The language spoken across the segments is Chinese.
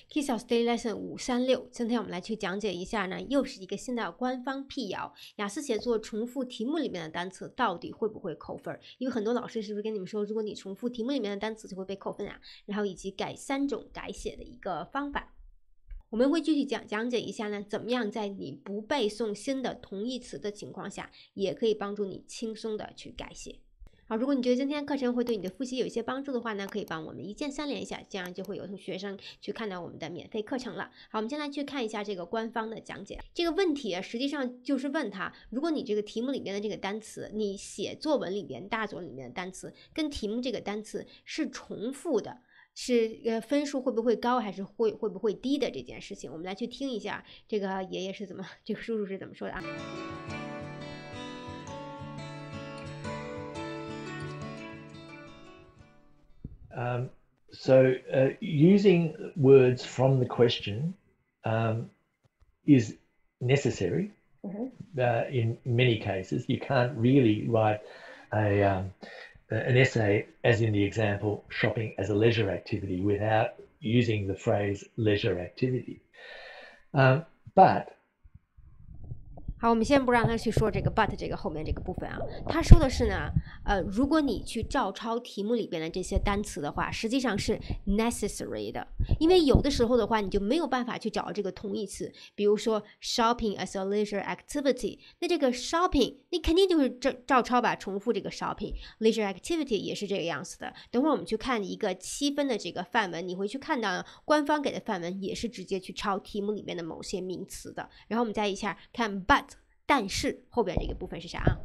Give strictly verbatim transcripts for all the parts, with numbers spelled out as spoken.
Kissos Daily Lesson 五三六，今天我们来去讲解一下呢，又是一个新的官方辟谣，雅思写作重复题目里面的单词到底会不会扣分？因为很多老师是不是跟你们说，如果你重复题目里面的单词就会被扣分啊？然后以及改三种改写的一个方法。我们会具体讲讲解一下呢，怎么样在你不背诵新的同义词的情况下，也可以帮助你轻松的去改写。好，如果你觉得今天课程会对你的复习有一些帮助的话呢，可以帮我们一键三连一下，这样就会有学生去看到我们的免费课程了。好，我们先来去看一下这个官方的讲解。这个问题啊，实际上就是问他，如果你这个题目里面的这个单词，你写作文里面大作文里面的单词跟题目这个单词是重复的，是呃分数会不会高还是会会不会低的这件事情，我们来去听一下这个爷爷是怎么，这个叔叔是怎么说的啊。 Um, so uh, using words from the question um, is necessary mm-hmm. uh, in many cases. You can't really write a, um, an essay, as in the example, shopping as a leisure activity, without using the phrase leisure activity. Um, but 好，我们先不让他去说这个 but 这个后面这个部分啊，他说的是呢，呃，如果你去照抄题目里边的这些单词的话，实际上是 necessary 的，因为有的时候的话，你就没有办法去找这个同义词，比如说 shopping as a leisure activity， 那这个 shopping 你肯定就是照照抄吧，重复这个 shopping， leisure activity 也是这个样子的。等会儿我们去看一个七分的这个范文，你会去看到官方给的范文也是直接去抄题目里面的某些名词的。然后我们再一下看 but。但是后边这个部分是啥啊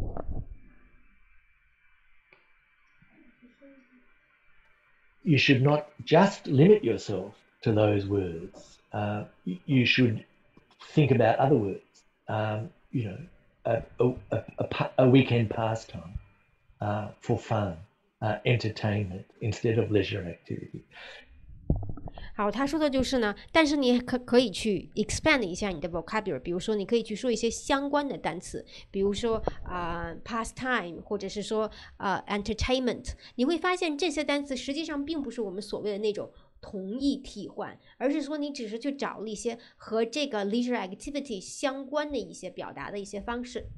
？You should not just limit yourself to those words. Uh, you should think about other words. Um, you know, a, a, a, a weekend pastime uh, for fun, uh, entertainment instead of leisure activity. 好，他说的就是呢，但是你可可以去 expand 一下你的 vocabulary， 比如说你可以去说一些相关的单词，比如说啊、呃、pastime， 或者是说呃 entertainment， 你会发现这些单词实际上并不是我们所谓的那种同义替换，而是说你只是去找了一些和这个 leisure activity 相关的一些表达的一些方式。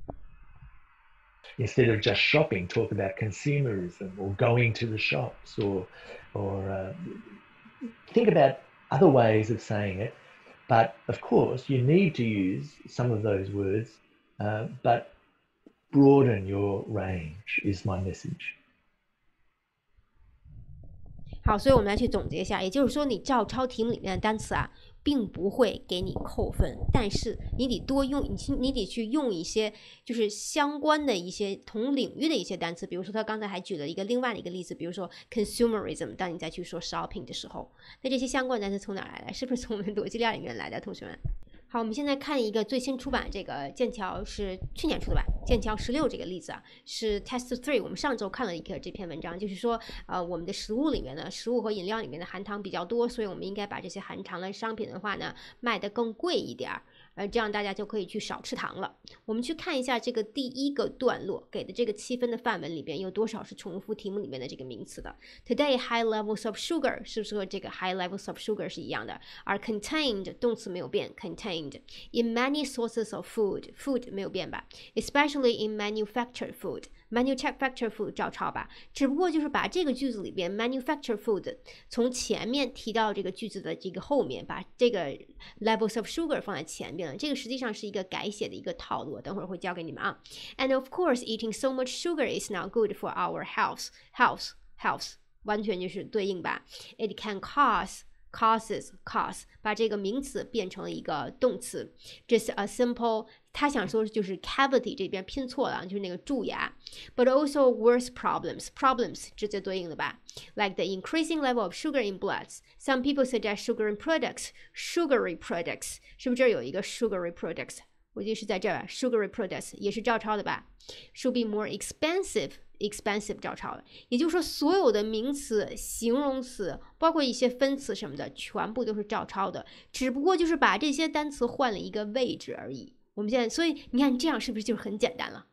Instead of just shopping, talk about consumerism or going to the shops or or uh, think about other ways of saying it, but of course you need to use some of those words, uh, but broaden your range is my message. 好，所以我们来去总结一下，也就是说你照抄题目里面的单词啊，并不会给你扣分，但是你得多用，你你得去用一些就是相关的一些同领域的一些单词，比如说他刚才还举了一个另外的一个例子，比如说 consumerism， 当你再去说 shopping 的时候，那这些相关单词从哪来的？是不是从我们的逻辑链里面来的，同学们？好，我们现在看一个最新出版这个剑桥是去年出的吧？剑桥十六这个例子啊，是 test three。我们上周看了一个这篇文章，就是说，呃，我们的食物里面呢，食物和饮料里面的含糖比较多，所以我们应该把这些含糖的商品的话呢，卖得更贵一点儿。呃，这样大家就可以去少吃糖了。我们去看一下这个第一个段落给的这个七分的范文里边有多少是重复题目里面的这个名词的。Today high levels of sugar 是不是和这个 high levels of sugar 是一样的？而 contained 动词没有变 ，contained in many sources of food food 没有变吧 ？Especially in manufactured food。manufactured food 照抄吧，只不过就是把这个句子里边 manufactured food 从前面提到这个句子的这个后面，把这个 levels of sugar 放在前边了，这个实际上是一个改写的一个套路，等会儿会教给你们啊。And of course, eating so much sugar is not good for our health. Health, health 完全就是对应吧。It can cause causes cause 把这个名词变成了一个动词 just a simple 他想说就是 cavity 这边拼错了，就是那个蛀牙 but also worse problems problems 直接对应的吧 like the increasing level of sugar in bloods some people suggest sugar in products sugary products 是不是这儿有一个 sugary products 我记得是在这儿 sugary products 也是照抄的吧 should be more expensive expensive 照抄的，也就是说所有的名词形容词包括一些分词什么的全部都是照抄的，只不过就是把这些单词换了一个位置而已。我们现在所以你看这样是不是就是很简单了，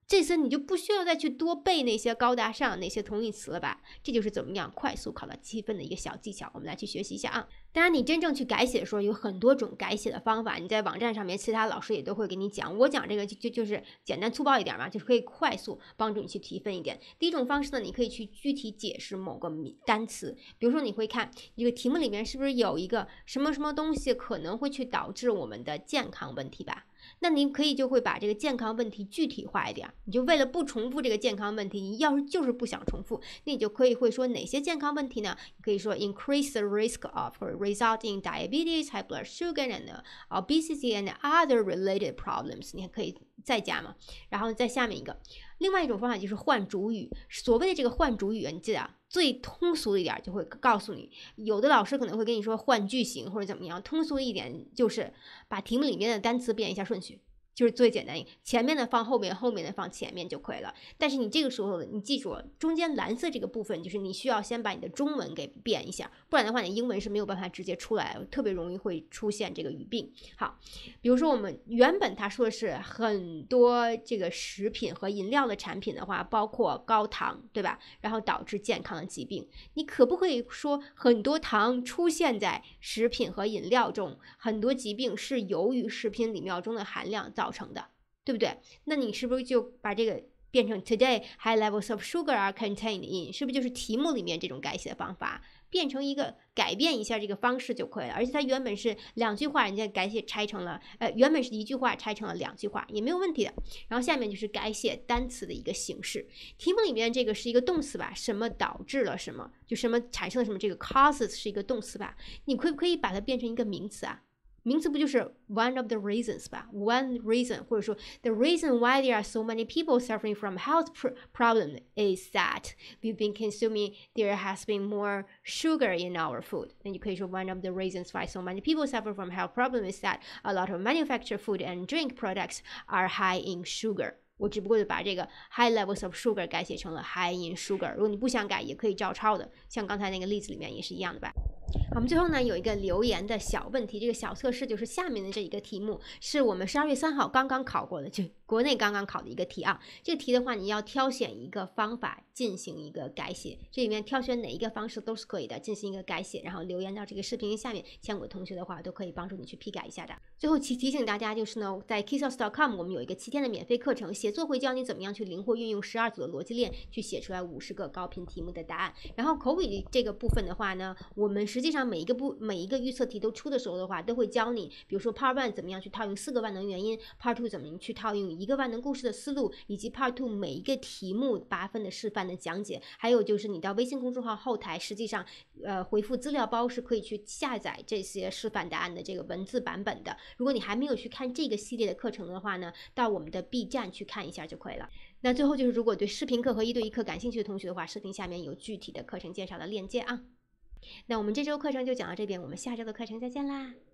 这次你就不需要再去多背那些高大上那些同义词了吧？这就是怎么样快速考到七分的一个小技巧，我们来去学习一下啊。当然，你真正去改写的时候，有很多种改写的方法，你在网站上面，其他老师也都会给你讲。我讲这个就就就是简单粗暴一点嘛，就是可以快速帮助你去提分一点。第一种方式呢，你可以去具体解释某个单词，比如说你会看这个题目里面是不是有一个什么什么东西可能会去导致我们的健康问题吧。那你可以就会把这个健康问题具体化一点，你就为了不重复这个健康问题，你要是就是不想重复，那你就可以会说哪些健康问题呢？你可以说 increase the risk of or result in diabetes, high blood sugar, and obesity and other related problems。你还可以再加嘛，然后再下面一个。另外一种方法就是换主语，所谓的这个换主语，你记得啊，最通俗一点就会告诉你，有的老师可能会跟你说换句型或者怎么样，通俗一点就是把题目里面的单词变一下顺序，就是最简单，前面的放后面，后面的放前面就可以了。但是你这个时候你记住，中间蓝色这个部分就是你需要先把你的中文给变一下，不然的话你英文是没有办法直接出来，特别容易会出现这个语病。好，比如说我们原本他说的是很多这个食品和饮料的产品的话，包括高糖，对吧？然后导致健康的疾病，你可不可以说很多糖出现在食品和饮料中，很多疾病是由于食品里面中的含量造成的，对不对？那你是不是就把这个变成 Today high levels of sugar are contained in， 是不是就是题目里面这种改写的方法，变成一个改变一下这个方式就可以了？而且它原本是两句话，人家改写拆成了呃，原本是一句话拆成了两句话，也没有问题的。然后下面就是改写单词的一个形式，题目里面这个是一个动词吧，什么导致了什么，就什么产生了什么，这个 causes 是一个动词吧，你可不可以把它变成一个名词啊？名词不就是 one of the reasons 吧 ？One reason， 或者说 the reason why there are so many people suffering from health problem is that we've been consuming, there has been more sugar in our food。那你可以说 one of the reasons why so many people suffer from health problem is that a lot of manufactured food and drink products are high in sugar。我只不过就把这个 high levels of sugar 改写成了 high in sugar。如果你不想改，也可以照抄的，像刚才那个例子里面也是一样的吧。好，我们最后呢有一个留言的小问题，这个小测试就是下面的这一个题目，是我们十二月三号刚刚考过的，就国内刚刚考的一个题啊。这个题的话，你要挑选一个方法进行一个改写，这里面挑选哪一个方式都是可以的，进行一个改写，然后留言到这个视频下面，相关同学的话都可以帮助你去批改一下的。最后提提醒大家就是呢，在 Keysource dot com 我们有一个七天的免费课程，写作会教你怎么样去灵活运用十二组的逻辑链，去写出来五十个高频题目的答案。然后口语这个部分的话呢，我们实际上每一个部每一个预测题都出的时候的话，都会教你，比如说 Part one 怎么样去套用四个万能原因 ，Part two 怎么样去套用一个万能故事的思路，以及 Part two 每一个题目八分的示范的讲解。还有就是你到微信公众号后台，实际上呃回复资料包是可以去下载这些示范答案的这个文字版本的。如果你还没有去看这个系列的课程的话呢，到我们的 B 站去看一下就可以了。那最后就是如果对视频课和一对一课感兴趣的同学的话，视频下面有具体的课程介绍的链接啊。那我们这周课程就讲到这边，我们下周的课程再见啦。